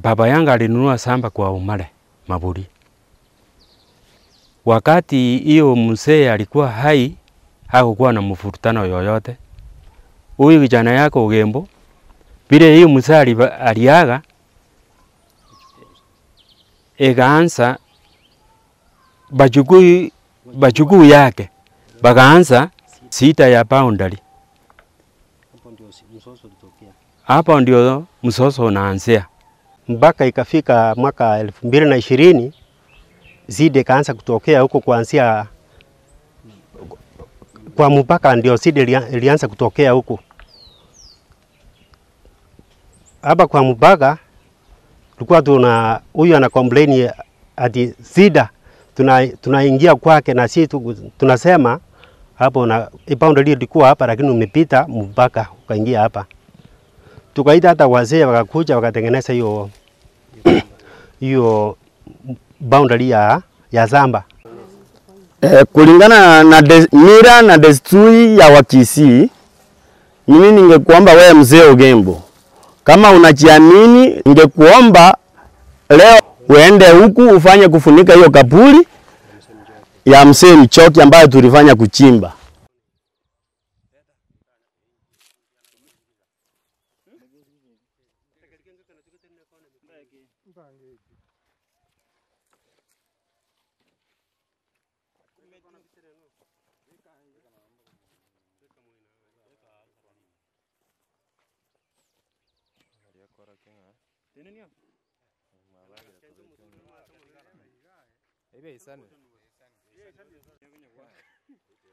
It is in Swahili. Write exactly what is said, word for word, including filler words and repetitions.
baba yangu alinunua shamba kwa Umare Maburi. Wakati hiyo mzee alikuwa hai, hakukuwa na mvurutano yoyote. Huyu kijana yako Ugembo, vile hiyo mzee aliaga, ikaanza bajukuu bajukuu yake bakaanza sita ya boundary. Hapo ndio msoso unaanzia. Mpaka ikafika mwaka elfu mbili na ishirini zide kaanza kutokea huko kuanzia kwa mpaka, ndio zide ilianza kutokea huko. Hapa kwa mpaka tulikuwa tuna huyu ana complain ati zida tuna tunaingia kwake, na sisi tunasema hapo na boundary ilikuwa hapa, lakini umepita mpaka ukaingia hapa. Tukaita hata wazee wakakuja wakatengeneza hiyo hiyo boundary ya ya zamba. Eh, kulingana na de, mira na desturi ya Wakisii, mimi ningekuomba wewe mzee Ugembo, kama unajiamini, ningekuomba leo uende huku ufanye kufunika hiyo kaburi ya mzee Mchoki ambayo tulifanya kuchimba. Ebe sana.